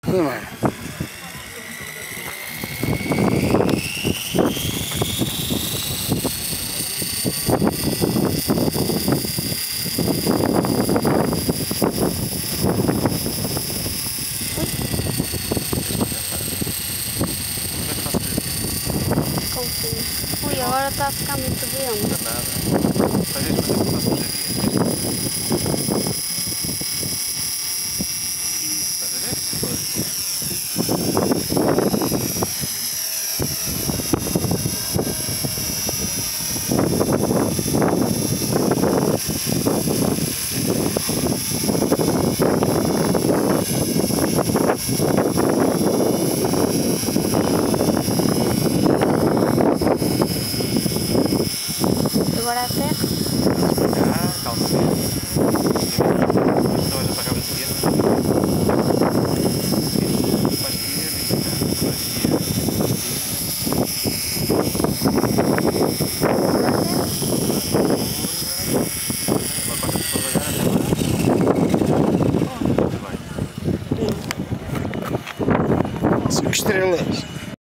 Tudo bem. Ui, agora está a ficar muito vento. Não é nada. Só deixa fazer uma sujaria. Estás a ver? Agora a terra. Calma. Mas não olha para a cabeça esquerda. Para a esquerda. Uma coisa de trabalhar até agora. Muito bem. 5 estrelas.